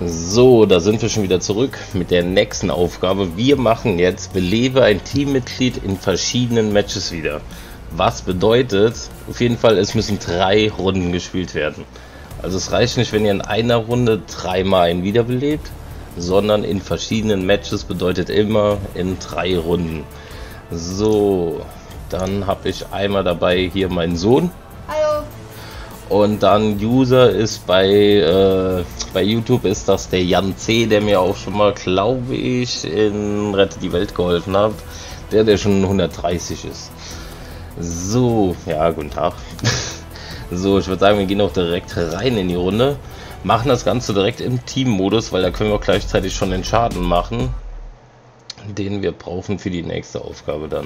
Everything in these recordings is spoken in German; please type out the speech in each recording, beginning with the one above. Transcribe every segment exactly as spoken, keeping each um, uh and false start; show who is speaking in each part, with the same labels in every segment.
Speaker 1: So, da sind wir schon wieder zurück mit der nächsten Aufgabe. Wir machen jetzt belebe ein Teammitglied in verschiedenen Matches wieder. Was bedeutet, auf jeden Fall, es müssen drei Runden gespielt werden. Also es reicht nicht, wenn ihr in einer Runde dreimal einen wiederbelebt, sondern in verschiedenen Matches bedeutet immer in drei Runden. So, dann habe ich einmal dabei hier meinen Sohn.
Speaker 2: Hallo.
Speaker 1: Und dann User ist bei, äh, bei YouTube ist das der Jan C., der mir auch schon mal, glaube ich, in Rette die Welt geholfen hat. Der, der schon hundertdreißig ist. So, ja, guten Tag. So, ich würde sagen, wir gehen auch direkt rein in die Runde. Machen das Ganze direkt im Team-Modus, weil da können wir auch gleichzeitig schon den Schaden machen, den wir brauchen für die nächste Aufgabe dann.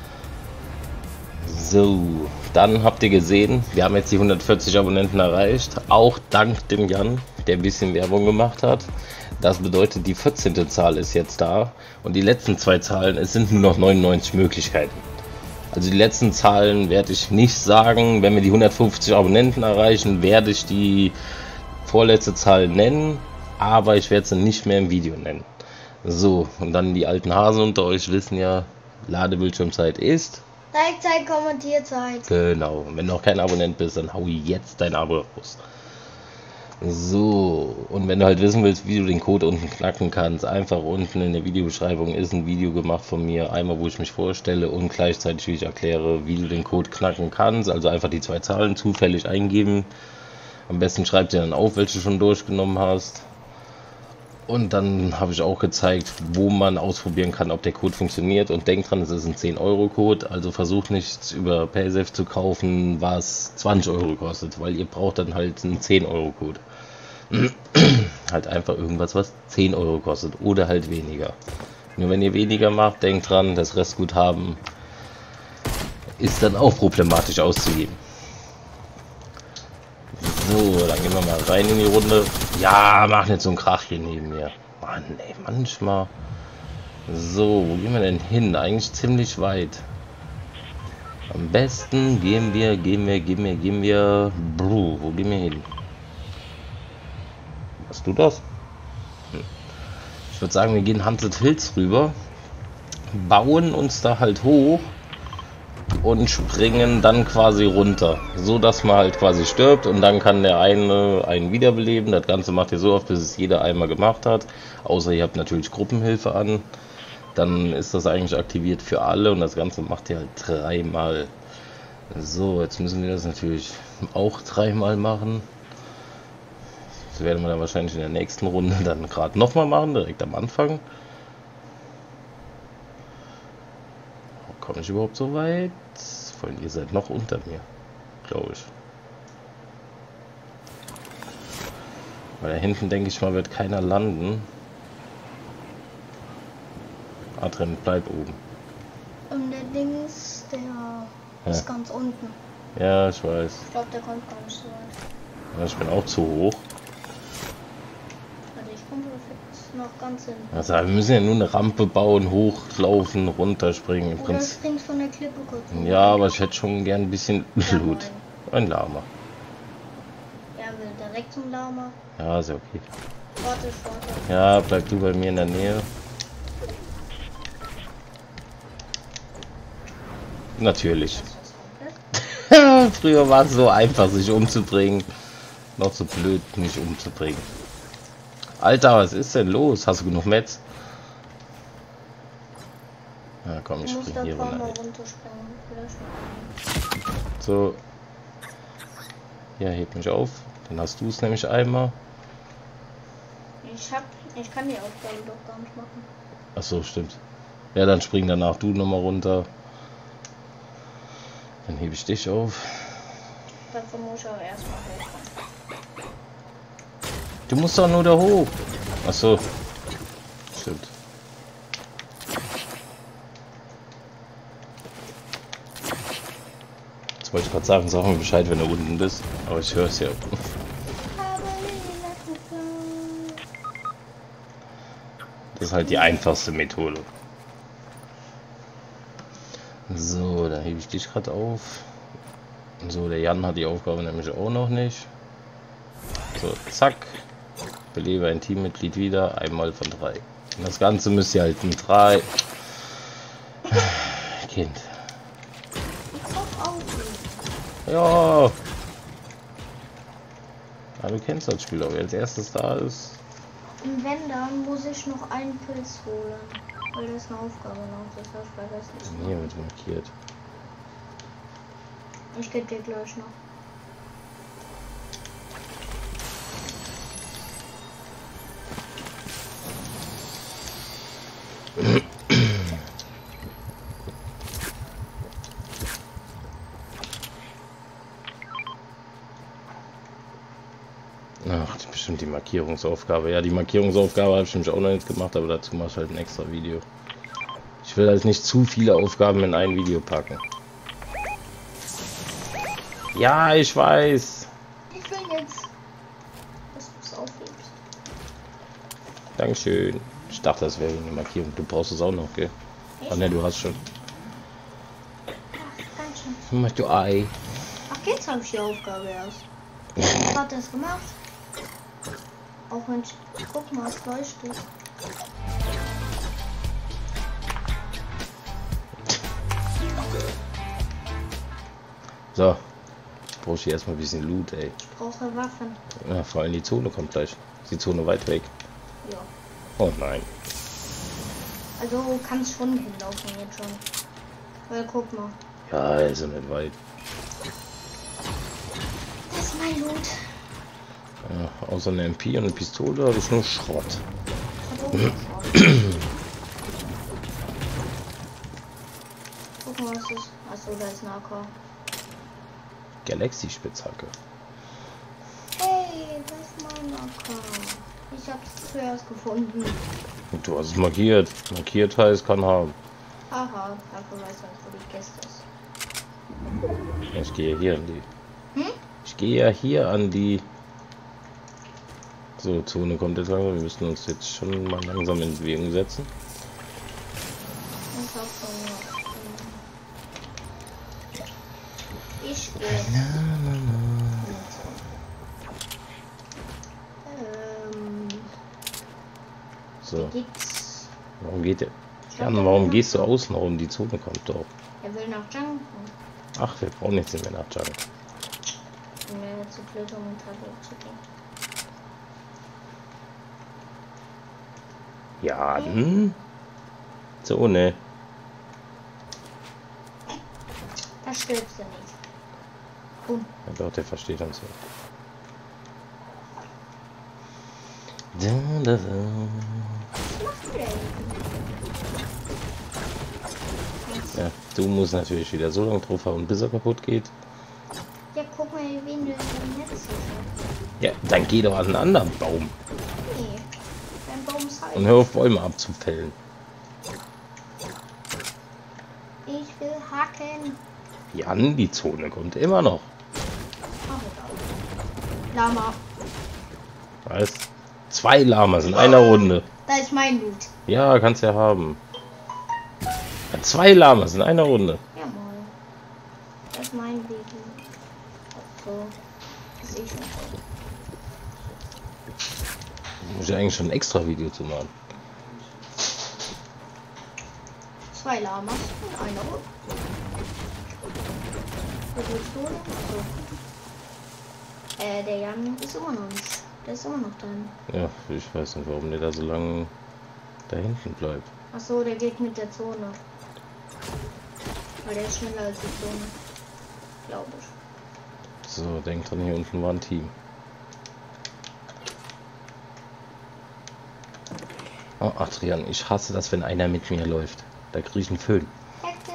Speaker 1: So, dann habt ihr gesehen, wir haben jetzt die hundertvierzig Abonnenten erreicht, auch dank dem Jan, der ein bisschen Werbung gemacht hat. Das bedeutet, die vierzehnte Zahl ist jetzt da und die letzten zwei Zahlen, es sind nur noch neunundneunzig Möglichkeiten. Also die letzten Zahlen werde ich nicht sagen. Wenn wir die hundertfünfzig Abonnenten erreichen, werde ich die vorletzte Zahl nennen, aber ich werde sie nicht mehr im Video nennen. So, und dann die alten Hasen unter euch wissen ja, Ladebildschirmzeit ist
Speaker 2: Like-Zeit, Kommentierzeit.
Speaker 1: Genau, und wenn du noch kein Abonnent bist, dann hau jetzt dein Abo raus. So, und wenn du halt wissen willst, wie du den Code unten knacken kannst, einfach unten in der Videobeschreibung ist ein Video gemacht von mir, einmal wo ich mich vorstelle und gleichzeitig wie ich erkläre, wie du den Code knacken kannst, also einfach die zwei Zahlen zufällig eingeben. Am besten schreib dir dann auf, welche du schon durchgenommen hast. Und dann habe ich auch gezeigt, wo man ausprobieren kann, ob der Code funktioniert. Und denkt dran, es ist ein zehn Euro Code. Also versucht nicht über Paysafe zu kaufen, was zwanzig Euro kostet. Weil ihr braucht dann halt einen zehn Euro Code. Halt einfach irgendwas, was zehn Euro kostet. Oder halt weniger. Nur wenn ihr weniger macht, denkt dran, das Restguthaben ist dann auch problematisch auszugeben. So, dann gehen wir mal rein in die Runde. Ja, mach nicht so einen Krach hier neben mir. Mann, ey, manchmal. So, wo gehen wir denn hin? Eigentlich ziemlich weit. Am besten gehen wir, gehen wir, gehen wir, gehen wir. Bruh, wo gehen wir hin? Hast du das? Hm. Ich würde sagen, wir gehen Haunted Hills rüber. Bauen uns da halt hoch. Und springen dann quasi runter, so dass man halt quasi stirbt und dann kann der eine einen wiederbeleben. Das Ganze macht ihr so oft, bis es jeder einmal gemacht hat, außer ihr habt natürlich Gruppenhilfe an, dann ist das eigentlich aktiviert für alle und das Ganze macht ihr halt dreimal. So, jetzt müssen wir das natürlich auch dreimal machen. Das werden wir dann wahrscheinlich in der nächsten Runde dann gerade nochmal machen, direkt am Anfang. Komme ich überhaupt so weit? Vor allem ihr seid noch unter mir, glaube ich. Weil da hinten, denke ich mal, wird keiner landen. Adrian, bleib oben.
Speaker 2: Und der Dings, der
Speaker 1: ja.
Speaker 2: ist ganz unten.
Speaker 1: Ja, ich weiß.
Speaker 2: Ich glaube, der kommt gar nicht so weit.
Speaker 1: Ja, ich bin auch zu hoch.
Speaker 2: Also ich komme noch ganz hin.
Speaker 1: Also wir müssen ja nur eine Rampe bauen, hochlaufen, runterspringen. Im
Speaker 2: Oder
Speaker 1: Prinzip.
Speaker 2: springst von der Klippe kurz.
Speaker 1: Ja, aber ich hätte schon gern ein bisschen Blut. Ein Lama.
Speaker 2: Ja, will direkt zum Lama.
Speaker 1: Ja, ist ja okay.
Speaker 2: Warte, warte.
Speaker 1: Ja, bleib du bei mir in der Nähe. Natürlich. Früher war es so einfach, sich umzubringen. Noch so blöd, nicht umzubringen. Alter, was ist denn los? Hast du genug Metz? Na komm, ich spring hier runter. So. Ja, heb mich auf. Dann hast du es nämlich einmal.
Speaker 2: Ich hab, ich kann die Aufgabe doch gar nicht machen.
Speaker 1: Ach so, stimmt. Ja, dann spring danach du nochmal runter. Dann hebe ich dich auf.
Speaker 2: Dafür muss ich aber erstmal helfen.
Speaker 1: Du musst doch nur da hoch. Ach so. Stimmt. Jetzt wollte ich gerade sagen, sag mir Bescheid, wenn du unten bist. Aber ich höre es ja. Das ist halt die einfachste Methode. So, da hebe ich dich gerade auf. So, der Jan hat die Aufgabe nämlich auch noch nicht. So, zack. Belebe ein Teammitglied wieder, einmal von drei. Und das Ganze müsst ihr halt in drei. Kind. Ja. Ja, du kennst das Spiel, ob er als erstes da ist.
Speaker 2: Und wenn, dann muss ich noch einen Pilz holen. Weil das eine Aufgabe noch, das habe ich vergessen.
Speaker 1: Hier wird markiert.
Speaker 2: Ich gebe dir gleich noch.
Speaker 1: Ach, bestimmt die Markierungsaufgabe. Ja, die Markierungsaufgabe habe ich nämlich auch noch nicht gemacht, aber dazu mache ich halt ein extra Video. Ich will halt nicht zu viele Aufgaben in ein Video packen. Ja, ich weiß.
Speaker 2: Ich will jetzt, dass du es aufhebst.
Speaker 1: Dankeschön. Ich dachte, das wäre eine Markierung. Du brauchst es auch noch, gell? Ah ne, du hast schon.
Speaker 2: Ach, ganz schön.
Speaker 1: Mach du Ei.
Speaker 2: Ach, jetzt habe ich die Aufgabe erst. Ich habe das gemacht. Auch wenn ich... Guck mal, es leuchtet.
Speaker 1: So. Brauche ich hier erstmal ein bisschen Loot, ey.
Speaker 2: Ich brauche Waffen.
Speaker 1: Ja, vor allem die Zone kommt gleich. Ist die Zone weit weg?
Speaker 2: Ja.
Speaker 1: Oh nein.
Speaker 2: Also kannst schon hinlaufen jetzt schon. Weil guck mal.
Speaker 1: Ja, ist ja nicht weit.
Speaker 2: Das ist mein Loot.
Speaker 1: Ja, außer eine M P und eine Pistole habe ich nur Schrott.
Speaker 2: Ich hab auch noch Schrott. Guck mal, was das ist. Achso, da ist ein A K.
Speaker 1: Galaxy-Spitzhacke.
Speaker 2: Hey, das ist mein A K. Ich hab's zuerst gefunden.
Speaker 1: Und du hast es markiert. Markiert heißt, kann haben.
Speaker 2: Haha, dafür weiß man, wo die Kiste ist.
Speaker 1: Ich gehe hier an die.
Speaker 2: Hm?
Speaker 1: Ich gehe ja hier an die. So, Zone kommt jetzt langsam. Wir müssen uns jetzt schon mal langsam in Bewegung setzen.
Speaker 2: Ich hab schon noch. Ich gehe. Ähm.
Speaker 1: So,
Speaker 2: Geht's.
Speaker 1: warum geht der? Jan, warum gehst du außen rum? Die Zone kommt doch.
Speaker 2: Er will nach Junk.
Speaker 1: Ach, wir brauchen jetzt nicht mehr nach Junk.
Speaker 2: Und mir zu blöd, um ein Tablet zu gehen.
Speaker 1: Ja, hm? Zone.
Speaker 2: Da stirbst du nicht. Boom.
Speaker 1: Ja, doch, der versteht uns so. Da, da, da.
Speaker 2: Was machst du denn?
Speaker 1: Ja, du musst natürlich wieder so lange drauf hauen, bis er kaputt geht.
Speaker 2: Ja, guck mal, wen du im Netz hast.
Speaker 1: Ja, dann geh doch an einen anderen Baum.
Speaker 2: Nee, dein Baum ist halt.
Speaker 1: Und hör auf, Bäume abzufällen.
Speaker 2: Ich will hacken.
Speaker 1: Jan, die Zone kommt immer noch.
Speaker 2: Oh, Lama.
Speaker 1: Was? Zwei Lamas in einer Runde.
Speaker 2: Da ist mein Loot.
Speaker 1: Ja, kannst ja haben. Ja, zwei Lamas in einer Runde.
Speaker 2: Ja, mal. Das ist mein Baby. So. Das sehe ich nicht.
Speaker 1: Muss ich eigentlich schon ein extra Video zu machen.
Speaker 2: Zwei Lamas und einer Hund. Wo willst du hin? So. Äh, der Jan ist immer noch nicht. Der ist immer noch drin.
Speaker 1: Ja, ich weiß nicht, warum der da so lange da hinten bleibt.
Speaker 2: Achso, der geht mit der Zone. Weil der ist schneller als die Zone. Glaube ich.
Speaker 1: So, denk dran, hier unten war ein Team. Oh, Adrian, ich hasse das, wenn einer mit mir läuft. Da kriege ich einen Föhn.
Speaker 2: Hecke!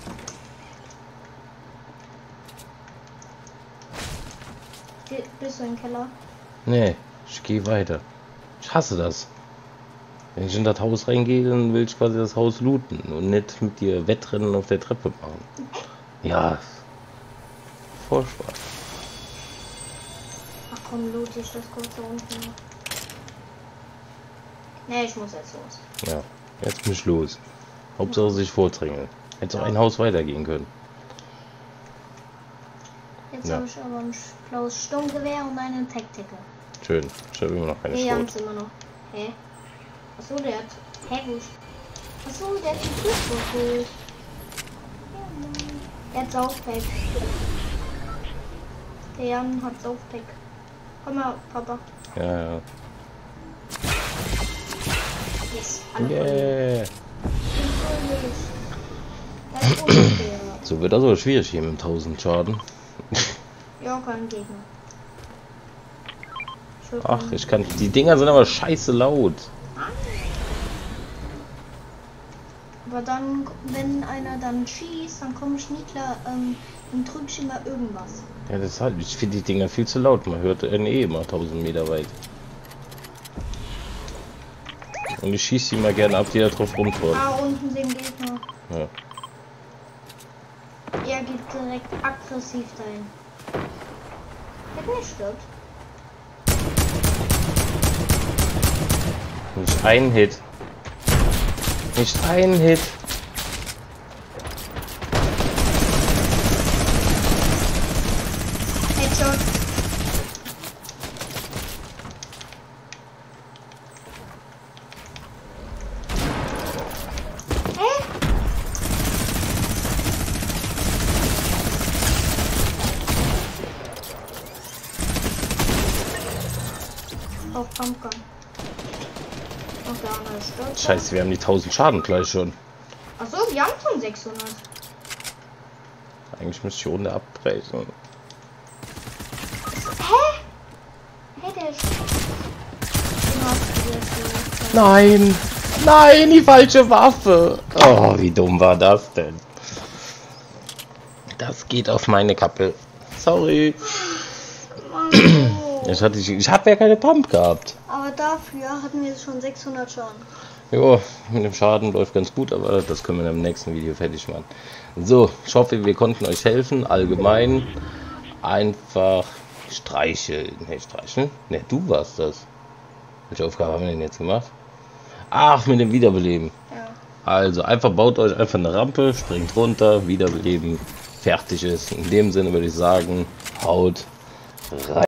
Speaker 2: Ge- Bist du im Keller?
Speaker 1: Nee, ich gehe weiter. Ich hasse das. Wenn ich in das Haus reingehe, dann will ich quasi das Haus looten und nicht mit dir Wettrennen auf der Treppe machen. Ja, furchtbar.
Speaker 2: Ach komm, loot ich das kurz da unten. Nee, ich muss jetzt los.
Speaker 1: Ja, jetzt bin ich los. Hauptsache sich vordrängeln. Hätte auch ein Haus weitergehen können.
Speaker 2: Jetzt
Speaker 1: Ja.
Speaker 2: habe ich aber ein blaues Sturmgewehr und einen Taktiker.
Speaker 1: Schön. Ich habe immer noch keine
Speaker 2: Nee,
Speaker 1: Schrot.
Speaker 2: Jans immer noch. Hä? Achso, der hat. Hä, wo ist. Achso, der hat die Fußball geholt. Er hat Saufpack. Der Jan hat Saufpack. Komm mal, Papa.
Speaker 1: Ja, ja.
Speaker 2: Yes, alle
Speaker 1: Yeah.
Speaker 2: Das ist unfair.
Speaker 1: So wird das aber schwierig hier mit tausend Schaden.
Speaker 2: Ja, kein Gegner. Ich
Speaker 1: Ach, ich kann. Die Dinger sind aber scheiße laut.
Speaker 2: Aber dann, wenn einer dann schießt, dann komme ich nie klar, ähm, dann drücke ich immer irgendwas.
Speaker 1: Ja, das halt. Ich finde die Dinger viel zu laut. Man hört N E immer tausend Meter weit. Und ich schieße die mal gerne ab, die da drauf rumfahren.
Speaker 2: Ah, unten sind Gegner.
Speaker 1: Ja.
Speaker 2: Er geht direkt aggressiv dahin. Wenn er stirbt.
Speaker 1: Nicht ein Hit. Nicht ein Hit.
Speaker 2: Headshot. Hä? Auf Pumpgun. Und der andere stirbt.
Speaker 1: Scheiße, wir haben die tausend Schaden gleich schon.
Speaker 2: Achso, wir haben schon sechshundert.
Speaker 1: Eigentlich müsste ich die Runde abbrechen.
Speaker 2: Hä? Hä, der ist. Den hast du jetzt so.
Speaker 1: Nein! Nein, die falsche Waffe! Oh, wie dumm war das denn? Das geht auf meine Kappe. Sorry.
Speaker 2: Mann, oh.
Speaker 1: Ich, hatte, ich habe ja keine Pump gehabt.
Speaker 2: Aber dafür hatten wir schon sechshundert Schaden.
Speaker 1: Jo, mit dem Schaden läuft ganz gut, aber das können wir im nächsten Video fertig machen. So, ich hoffe, wir konnten euch helfen. Allgemein einfach streicheln. Ne, streicheln? Ne, du warst das. Welche Aufgabe haben wir denn jetzt gemacht? Ach, mit dem Wiederbeleben.
Speaker 2: Ja.
Speaker 1: Also einfach baut euch einfach eine Rampe, springt runter, wiederbeleben, fertig ist. In dem Sinne würde ich sagen, haut rein.